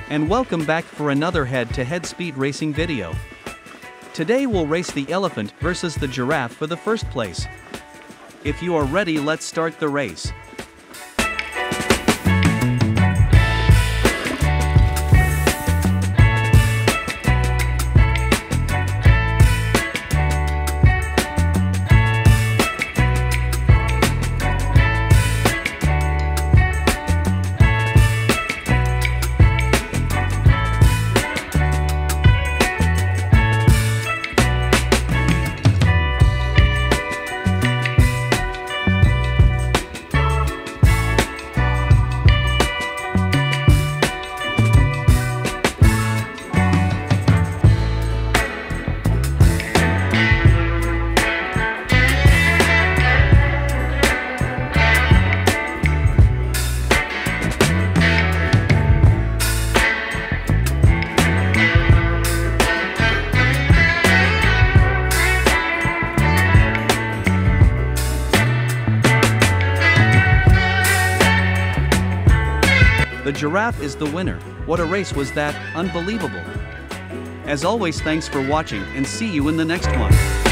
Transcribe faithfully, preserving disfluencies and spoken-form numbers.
And welcome back for another head-to-head speed racing video. Today we'll race the elephant versus the giraffe for the first place. If you are ready, let's start the race. The giraffe is the winner. What a race was that, unbelievable. As always, thanks for watching and see you in the next one.